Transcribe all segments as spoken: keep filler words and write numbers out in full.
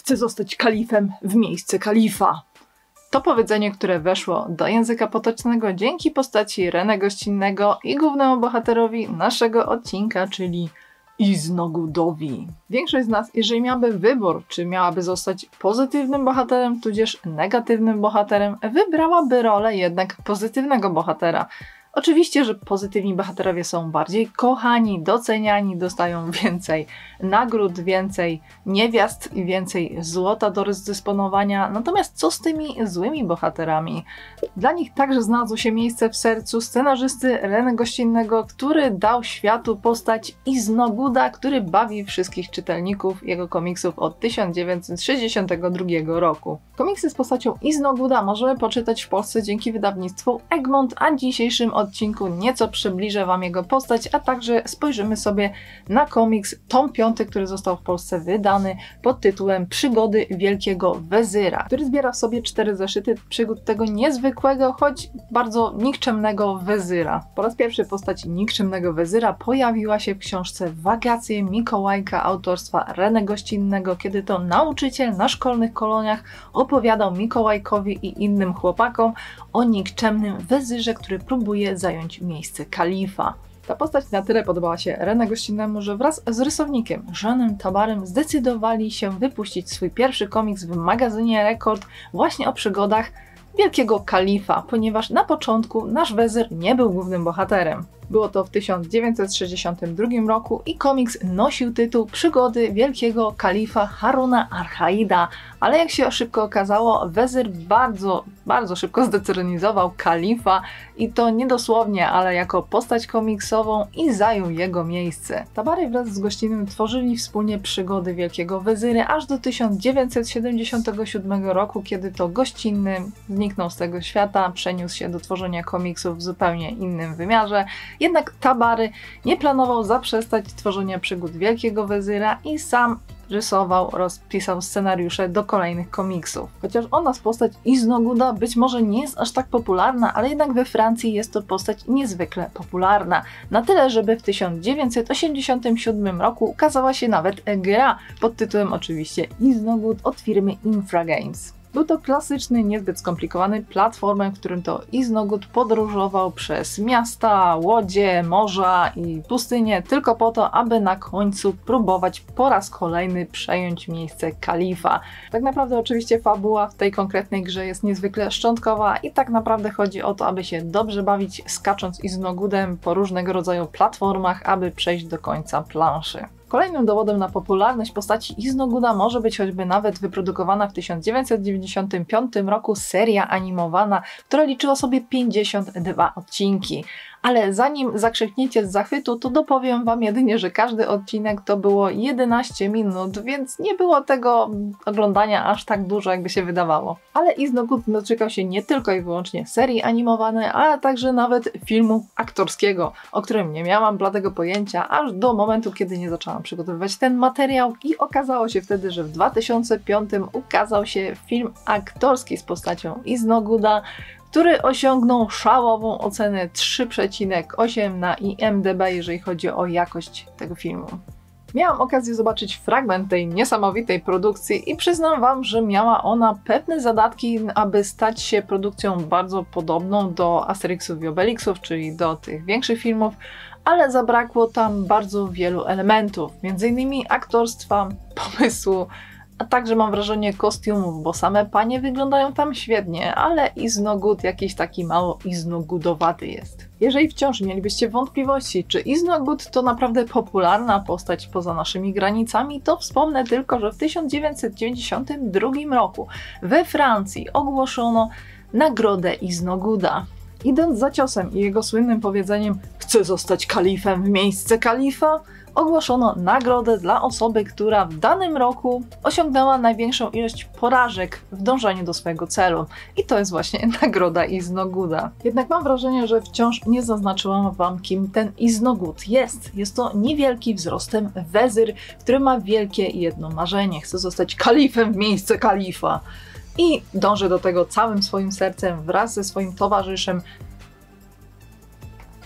Chcę zostać kalifem w miejsce kalifa. To powiedzenie, które weszło do języka potocznego dzięki postaci René Gościnnego i głównemu bohaterowi naszego odcinka, czyli Iznogudowi. Większość z nas, jeżeli miałaby wybór, czy miałaby zostać pozytywnym bohaterem, tudzież negatywnym bohaterem, wybrałaby rolę jednak pozytywnego bohatera. Oczywiście, że pozytywni bohaterowie są bardziej kochani, doceniani, dostają więcej nagród, więcej niewiast i więcej złota do rozdysponowania. Natomiast co z tymi złymi bohaterami? Dla nich także znalazło się miejsce w sercu scenarzysty René Gościnnego, który dał światu postać Iznoguda, który bawi wszystkich czytelników jego komiksów od tysiąc dziewięćset sześćdziesiątego drugiego roku. Komiksy z postacią Iznoguda możemy poczytać w Polsce dzięki wydawnictwu Egmont, a w dzisiejszym odcinku nieco przybliżę wam jego postać, a także spojrzymy sobie na komiks tom piąty, który został w Polsce wydany pod tytułem Przygody Wielkiego Wezyra, który zbiera w sobie cztery zeszyty przygód tego niezwykłego, choć bardzo nikczemnego wezyra. Po raz pierwszy postać nikczemnego wezyra pojawiła się w książce Wakacje Mikołajka autorstwa René Gościnnego, kiedy to nauczyciel na szkolnych koloniach opowiadał Mikołajkowi i innym chłopakom o nikczemnym wezyrze, który próbuje zająć miejsce kalifa. Ta postać na tyle podobała się René Gościnnemu, że wraz z rysownikiem Jeanem Tabarem zdecydowali się wypuścić swój pierwszy komiks w magazynie Rekord właśnie o przygodach Wielkiego Kalifa, ponieważ na początku nasz wezyr nie był głównym bohaterem. Było to w tysiąc dziewięćset sześćdziesiątym drugim roku i komiks nosił tytuł Przygody Wielkiego Kalifa Haruna Ar-Raida, ale jak się szybko okazało, wezyr bardzo, bardzo szybko zdetronizował kalifa i to nie dosłownie, ale jako postać komiksową i zajął jego miejsce. Tabary wraz z Gościnnym tworzyli wspólnie Przygody Wielkiego Wezyry aż do tysiąc dziewięćset siedemdziesiątego siódmego roku, kiedy to Gościnny zniknął z tego świata, przeniósł się do tworzenia komiksów w zupełnie innym wymiarze. Jednak Tabary nie planował zaprzestać tworzenia przygód Wielkiego Wezyra i sam rysował, rozpisał scenariusze do kolejnych komiksów. Chociaż ona z postać Iznoguda być może nie jest aż tak popularna, ale jednak we Francji jest to postać niezwykle popularna. Na tyle, żeby w tysiąc dziewięćset osiemdziesiątym siódmym roku ukazała się nawet gra pod tytułem oczywiście Iznogud od firmy Infragames. Był to klasyczny, niezbyt skomplikowany platformer, w którym to Iznogud podróżował przez miasta, łodzie, morza i pustynie tylko po to, aby na końcu próbować po raz kolejny przejąć miejsce kalifa. Tak naprawdę oczywiście fabuła w tej konkretnej grze jest niezwykle szczątkowa i tak naprawdę chodzi o to, aby się dobrze bawić skacząc Iznogudem po różnego rodzaju platformach, aby przejść do końca planszy. Kolejnym dowodem na popularność postaci Iznoguda może być choćby nawet wyprodukowana w tysiąc dziewięćset dziewięćdziesiątym piątym roku seria animowana, która liczyła sobie pięćdziesiąt dwa odcinki. Ale zanim zakrzykniecie z zachwytu, to dopowiem wam jedynie, że każdy odcinek to było jedenaście minut, więc nie było tego oglądania aż tak dużo, jakby się wydawało. Ale Iznogud doczekał się nie tylko i wyłącznie serii animowanej, ale także nawet filmu aktorskiego, o którym nie miałam bladego pojęcia, aż do momentu, kiedy nie zaczęłam przygotowywać ten materiał i okazało się wtedy, że w dwa tysiące piątym ukazał się film aktorski z postacią Iznoguda, który osiągnął szałową ocenę trzy przecinek osiem na I M D B, jeżeli chodzi o jakość tego filmu. Miałam okazję zobaczyć fragment tej niesamowitej produkcji i przyznam wam, że miała ona pewne zadatki, aby stać się produkcją bardzo podobną do Asterixów i Obelixów, czyli do tych większych filmów, ale zabrakło tam bardzo wielu elementów, między innymi aktorstwa, pomysłu, a także mam wrażenie kostiumów, bo same panie wyglądają tam świetnie, ale Iznogud jakiś taki mało iznogudowaty jest. Jeżeli wciąż mielibyście wątpliwości, czy Iznogud to naprawdę popularna postać poza naszymi granicami, to wspomnę tylko, że w tysiąc dziewięćset dziewięćdziesiątym drugim roku we Francji ogłoszono Nagrodę Iznoguda. Idąc za ciosem i jego słynnym powiedzeniem „Chcę zostać kalifem w miejsce kalifa”, ogłoszono nagrodę dla osoby, która w danym roku osiągnęła największą ilość porażek w dążeniu do swojego celu. I to jest właśnie nagroda Iznoguda. Jednak mam wrażenie, że wciąż nie zaznaczyłam wam, kim ten Iznogud jest. Jest to niewielki wzrostem wezyr, który ma wielkie jedno marzenie. Chce zostać kalifem w miejsce kalifa. I dąży do tego całym swoim sercem wraz ze swoim towarzyszem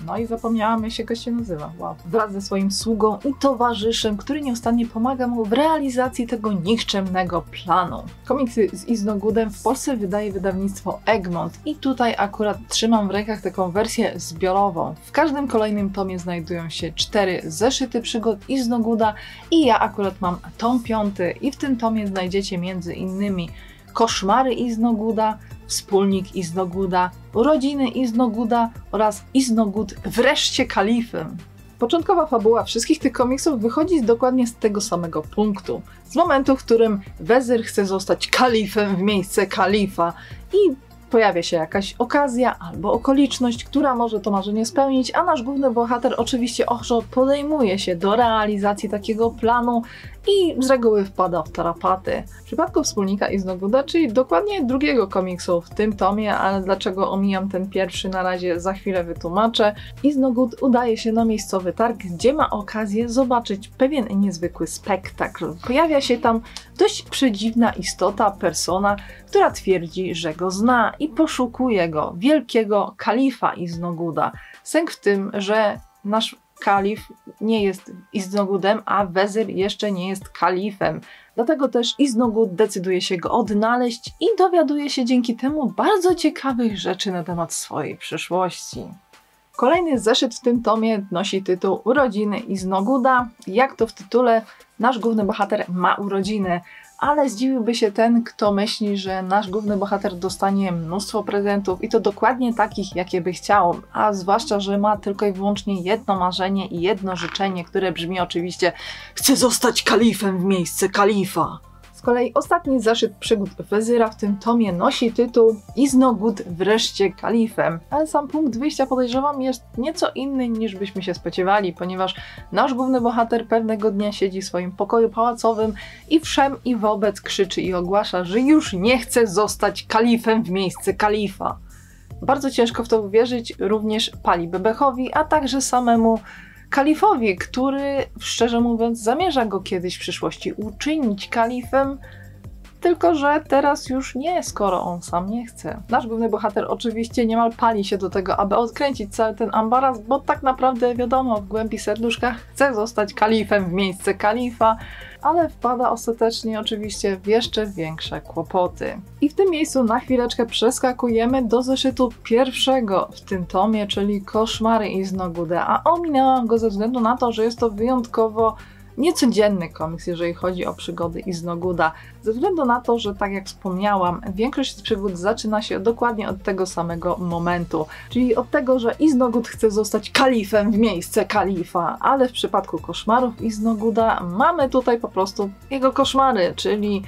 no i zapomniałam, jak się goście nazywa, wow. Wraz ze swoim sługą i towarzyszem, który nieustannie pomaga mu w realizacji tego nikczemnego planu. Komiksy z Iznogoodem w Polsce wydaje wydawnictwo Egmont i tutaj akurat trzymam w rękach taką wersję zbiorową. W każdym kolejnym tomie znajdują się cztery zeszyty przygód Iznogooda i ja akurat mam tom piąty i w tym tomie znajdziecie między innymi Koszmary Iznogooda, Wspólnik Iznogooda, Urodziny Iznogooda oraz Iznogood wreszcie kalifem. Początkowa fabuła wszystkich tych komiksów wychodzi dokładnie z tego samego punktu. Z momentu, w którym Wezyr chce zostać kalifem w miejsce kalifa i pojawia się jakaś okazja albo okoliczność, która może to marzenie spełnić, a nasz główny bohater oczywiście ochoczo podejmuje się do realizacji takiego planu i z reguły wpada w tarapaty. W przypadku Wspólnika Iznogooda, czyli dokładnie drugiego komiksu w tym tomie, ale dlaczego omijam ten pierwszy na razie za chwilę wytłumaczę, Iznogood udaje się na miejscowy targ, gdzie ma okazję zobaczyć pewien niezwykły spektakl. Pojawia się tam dość przedziwna istota, persona, która twierdzi, że go zna i poszukuje go, wielkiego kalifa Iznogooda. Sęk w tym, że nasz kalif nie jest Iznogoodem, a Wezyr jeszcze nie jest kalifem. Dlatego też Iznogood decyduje się go odnaleźć i dowiaduje się dzięki temu bardzo ciekawych rzeczy na temat swojej przyszłości. Kolejny zeszyt w tym tomie nosi tytuł Urodziny Iznogooda. Jak to w tytule, nasz główny bohater ma urodziny, ale zdziwiłby się ten, kto myśli, że nasz główny bohater dostanie mnóstwo prezentów i to dokładnie takich, jakie by chciał, a zwłaszcza, że ma tylko i wyłącznie jedno marzenie i jedno życzenie, które brzmi oczywiście: chcę zostać kalifem w miejsce kalifa. Z kolei ostatni zeszyt przygód Wezyra w tym tomie nosi tytuł Iznogood wreszcie kalifem, ale sam punkt wyjścia, podejrzewam, jest nieco inny niż byśmy się spodziewali, ponieważ nasz główny bohater pewnego dnia siedzi w swoim pokoju pałacowym i wszem i wobec krzyczy i ogłasza, że już nie chce zostać kalifem w miejsce kalifa. Bardzo ciężko w to uwierzyć również Pali Bebechowi, a także samemu kalifowi, który, szczerze mówiąc, zamierza go kiedyś w przyszłości uczynić kalifem, tylko że teraz już nie, skoro on sam nie chce. Nasz główny bohater oczywiście niemal pali się do tego, aby odkręcić cały ten ambaras, bo tak naprawdę wiadomo, w głębi serduszka chce zostać kalifem w miejsce kalifa, ale wpada ostatecznie oczywiście w jeszcze większe kłopoty. I w tym miejscu na chwileczkę przeskakujemy do zeszytu pierwszego w tym tomie, czyli Koszmary Iznogooda, a ominęłam go ze względu na to, że jest to wyjątkowo niecodzienny komiks, jeżeli chodzi o przygody Iznogooda. Ze względu na to, że tak jak wspomniałam, większość z przygód zaczyna się dokładnie od tego samego momentu, czyli od tego, że Iznogood chce zostać kalifem w miejsce kalifa, ale w przypadku koszmarów Iznogooda mamy tutaj po prostu jego koszmary, czyli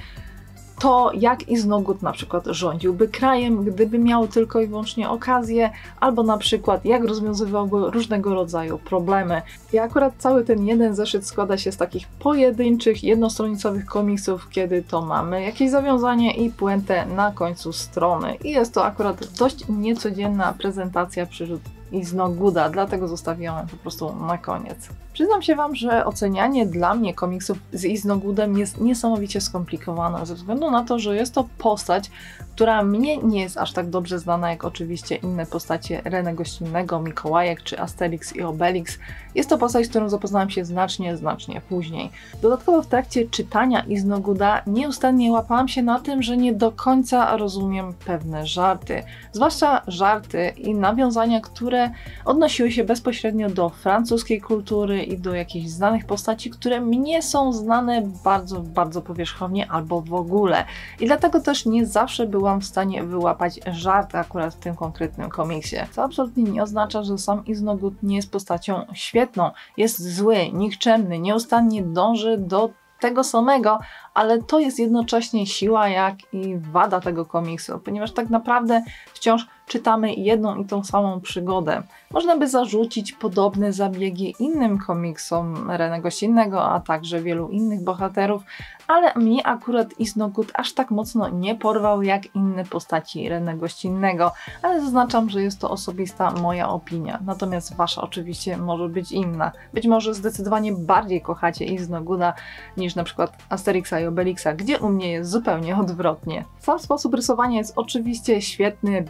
to, jak Iznogood na przykład rządziłby krajem, gdyby miał tylko i wyłącznie okazję, albo na przykład jak rozwiązywałby różnego rodzaju problemy. I akurat cały ten jeden zeszyt składa się z takich pojedynczych, jednostronicowych komiksów, kiedy to mamy jakieś zawiązanie i puentę na końcu strony. I jest to akurat dość niecodzienna prezentacja przygód Iznogooda, dlatego zostawiłam po prostu na koniec. Przyznam się wam, że ocenianie dla mnie komiksów z Iznogoodem jest niesamowicie skomplikowane, ze względu na to, że jest to postać, która mnie nie jest aż tak dobrze znana jak oczywiście inne postacie René Gościnnego, Mikołajek czy Asterix i Obelix. Jest to postać, z którą zapoznałam się znacznie, znacznie później. Dodatkowo w trakcie czytania Iznogooda nieustannie łapałam się na tym, że nie do końca rozumiem pewne żarty. Zwłaszcza żarty i nawiązania, które odnosiły się bezpośrednio do francuskiej kultury i do jakichś znanych postaci, które mnie są znane bardzo, bardzo powierzchownie albo w ogóle. I dlatego też nie zawsze byłam w stanie wyłapać żart akurat w tym konkretnym komiksie. Co absolutnie nie oznacza, że sam Iznogood nie jest postacią świetną. Jest zły, nikczemny, nieustannie dąży do tego samego, ale to jest jednocześnie siła jak i wada tego komiksu, ponieważ tak naprawdę wciąż czytamy jedną i tą samą przygodę. Można by zarzucić podobne zabiegi innym komiksom René Gościnnego, a także wielu innych bohaterów, ale mnie akurat Iznogood aż tak mocno nie porwał jak inne postaci René Gościnnego, ale zaznaczam, że jest to osobista moja opinia, natomiast wasza oczywiście może być inna. Być może zdecydowanie bardziej kochacie Iznogooda niż na przykład Asterixa i Obelixa, gdzie u mnie jest zupełnie odwrotnie. Sam sposób rysowania jest oczywiście świetny, bardzo charakterystyczny,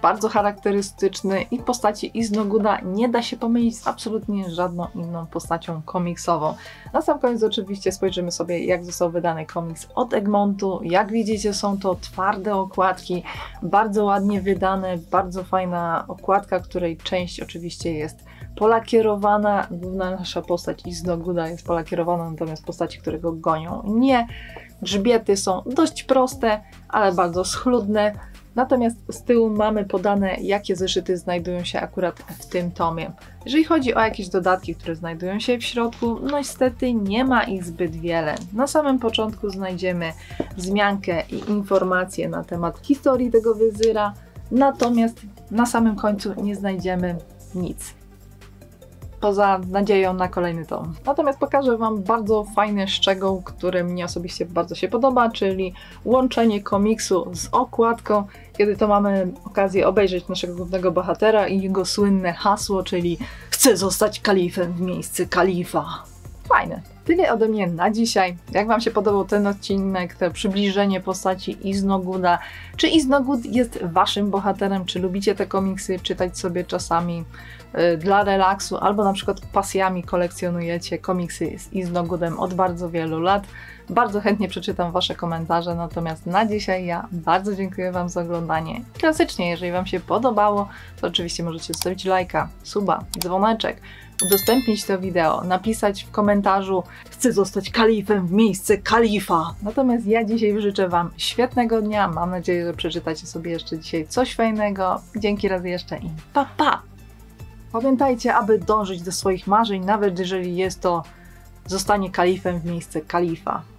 charakterystyczny i postaci Iznoguda nie da się pomylić z absolutnie żadną inną postacią komiksową. Na sam koniec oczywiście spojrzymy sobie, jak został wydany komiks od Egmontu. Jak widzicie, są to twarde okładki, bardzo ładnie wydane, bardzo fajna okładka, której część oczywiście jest polakierowana. Główna nasza postać Iznoguda jest polakierowana, natomiast postaci, które go gonią, nie. Grzbiety są dość proste, ale bardzo schludne. Natomiast z tyłu mamy podane, jakie zeszyty znajdują się akurat w tym tomie. Jeżeli chodzi o jakieś dodatki, które znajdują się w środku, no niestety nie ma ich zbyt wiele. Na samym początku znajdziemy wzmiankę i informacje na temat historii tego wezyra, natomiast na samym końcu nie znajdziemy nic. Poza nadzieją na kolejny tom. Natomiast pokażę Wam bardzo fajny szczegół, który mnie osobiście bardzo się podoba, czyli łączenie komiksu z okładką, kiedy to mamy okazję obejrzeć naszego głównego bohatera i jego słynne hasło, czyli chcę zostać kalifem w miejsce kalifa. Fajne. Tyle ode mnie na dzisiaj. Jak Wam się podobał ten odcinek, to przybliżenie postaci Iznoguda? Czy Iznogud jest Waszym bohaterem? Czy lubicie te komiksy czytać sobie czasami yy, dla relaksu? Albo na przykład pasjami kolekcjonujecie komiksy z Iznogudem od bardzo wielu lat? Bardzo chętnie przeczytam Wasze komentarze, natomiast na dzisiaj ja bardzo dziękuję Wam za oglądanie. Klasycznie, jeżeli Wam się podobało, to oczywiście możecie zostawić lajka, suba, dzwoneczek, udostępnić to wideo, napisać w komentarzu chcę zostać kalifem w miejsce kalifa. Natomiast ja dzisiaj życzę Wam świetnego dnia, mam nadzieję, że przeczytacie sobie jeszcze dzisiaj coś fajnego. Dzięki raz jeszcze i pa pa! Pamiętajcie, aby dążyć do swoich marzeń, nawet jeżeli jest to zostanie kalifem w miejsce kalifa.